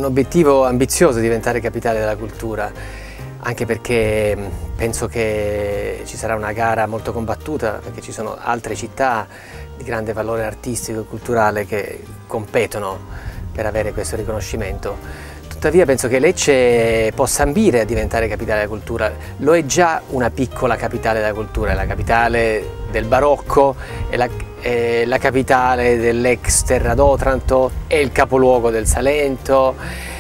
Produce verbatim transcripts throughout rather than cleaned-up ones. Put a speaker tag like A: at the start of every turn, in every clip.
A: obiettivo ambizioso diventare capitale della cultura, anche perché penso che ci sarà una gara molto combattuta, perché ci sono altre città di grande valore artistico e culturale che competono per avere questo riconoscimento. Tuttavia penso che Lecce possa ambire a diventare capitale della cultura. Lo è già una piccola capitale della cultura, è la capitale del barocco, è la, è la capitale dell'ex Terra d'Otranto, è il capoluogo del Salento.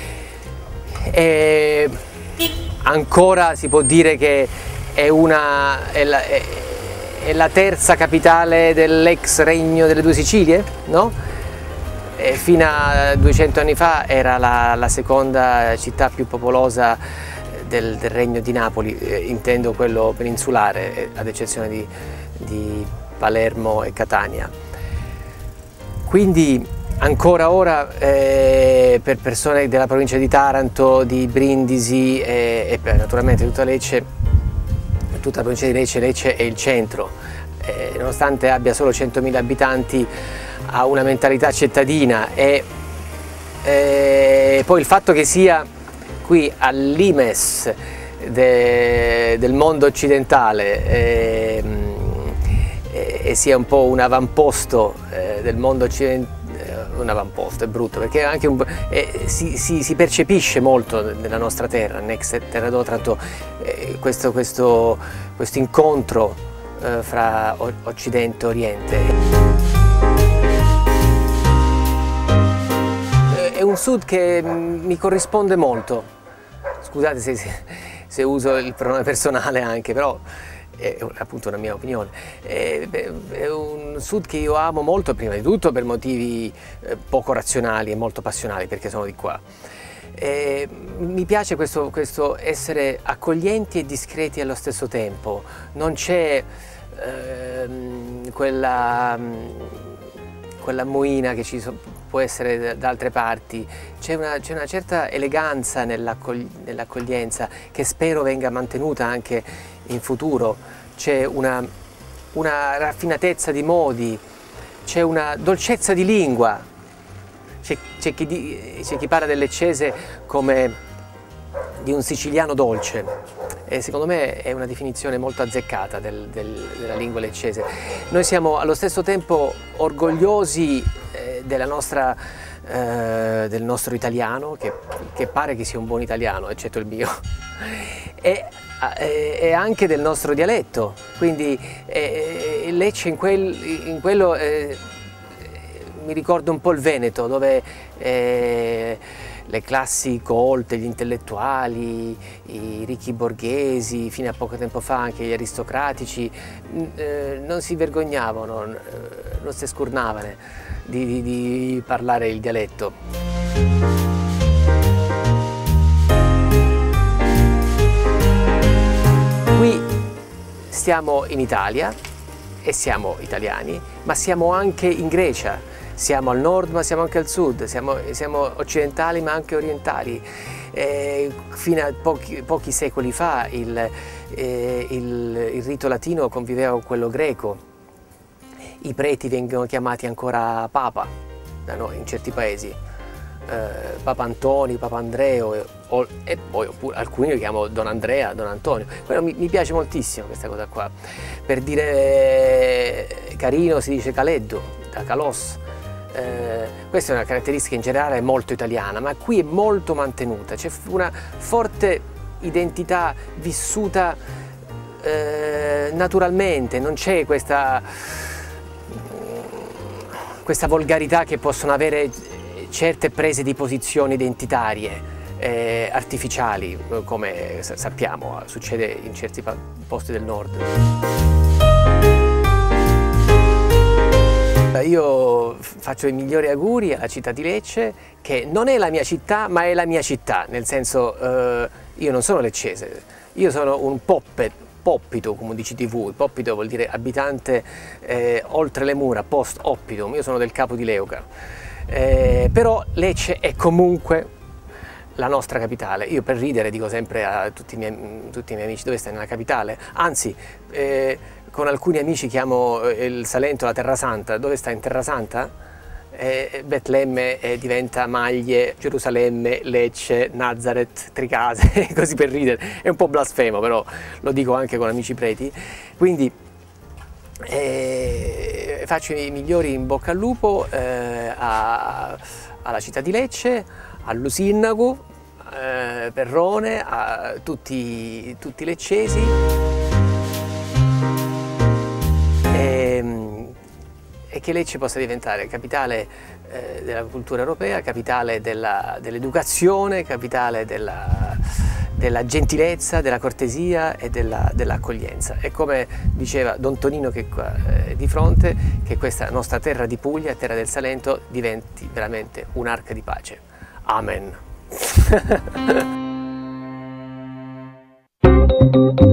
A: E ancora si può dire che è, una, è, la, è, è la terza capitale dell'ex Regno delle Due Sicilie, no? E fino a duecento anni fa era la, la seconda città più popolosa del, del Regno di Napoli, eh, intendo quello peninsulare, eh, ad eccezione di, di Palermo e Catania. Quindi ancora ora eh, per persone della provincia di Taranto, di Brindisi e, e naturalmente tutta Lecce, tutta la provincia di Lecce, Lecce è il centro, eh, nonostante abbia solo centomila abitanti, ha una mentalità cittadina e, e poi il fatto che sia qui al limes de, del mondo occidentale e, e, e sia un po' un avamposto eh, del mondo occidentale. Un avamposto è brutto perché anche un, eh, si, si, si percepisce molto nella nostra terra, nell'ex Terra d'Otranto, eh, questo, questo, questo incontro eh, fra Occidente e Oriente. È un sud che mi corrisponde molto, scusate se, se uso il pronome personale anche, però è appunto una mia opinione. È, è un sud che io amo molto, prima di tutto per motivi poco razionali e molto passionali, perché sono di qua. E mi piace questo, questo essere accoglienti e discreti allo stesso tempo, non c'è ehm, quella... quella moina che ci so, può essere da altre parti, c'è una, c'è una certa eleganza nell'accoglienza che spero venga mantenuta anche in futuro, c'è una, una raffinatezza di modi, c'è una dolcezza di lingua, c'è chi, chi parla del leccese come di un siciliano dolce. E secondo me è una definizione molto azzeccata del, del, della lingua leccese. Noi siamo allo stesso tempo orgogliosi eh, della nostra, eh, del nostro italiano, che, che pare che sia un buon italiano, eccetto il mio, e, e, e anche del nostro dialetto. Quindi eh, Lecce in, quel, in quello eh, mi ricorda un po' il Veneto, dove eh, le classi colte, gli intellettuali, i ricchi borghesi, fino a poco tempo fa anche gli aristocratici, eh, non si vergognavano, eh, non si scurnavano di, di, di parlare il dialetto. Qui stiamo in Italia e siamo italiani, ma siamo anche in Grecia. Siamo al nord ma siamo anche al sud, siamo, siamo occidentali ma anche orientali. Eh, fino a pochi, pochi secoli fa il, eh, il, il rito latino conviveva con quello greco, i preti vengono chiamati ancora Papa da noi in certi paesi, eh, Papa Antonio, Papa Andreo e, o, e poi oppure, alcuni lo chiamano Don Andrea, Don Antonio. Quello mi, mi piace moltissimo questa cosa qua. Per dire eh, carino si dice Caleddo, da Calos. Eh, questa è una caratteristica in generale molto italiana, ma qui è molto mantenuta, c'è una forte identità vissuta eh, naturalmente, non c'è questa, questa volgarità che possono avere certe prese di posizione identitarie, eh, artificiali, come sappiamo succede in certi posti del nord. Io faccio i migliori auguri alla città di Lecce, che non è la mia città ma è la mia città, nel senso eh, io non sono leccese, io sono un poppet, poppito come dici tivù, poppito vuol dire abitante eh, oltre le mura, post oppitum, io sono del Capo di Leuca, eh, però Lecce è comunque la nostra capitale. Io per ridere dico sempre a tutti i miei, tutti i miei amici dove stai nella capitale, anzi eh, con alcuni amici chiamo il Salento la Terra Santa, dove sta in Terra Santa? eh, Betlemme eh, diventa Maglie, Gerusalemme, Lecce, Nazareth, Tricase, così per ridere. È un po' blasfemo, però lo dico anche con amici preti. Quindi eh, faccio i migliori in bocca al lupo eh, a, alla città di Lecce, al Lusindaco, eh, Perrone, a tutti, tutti i leccesi. E che Lecce possa diventare capitale eh, della cultura europea, capitale dell'educazione, dell capitale della, della gentilezza, della cortesia e dell'accoglienza. Dell e come diceva Don Tonino che è qua eh, di fronte, che questa nostra terra di Puglia, terra del Salento, diventi veramente un'arca di pace. Amen.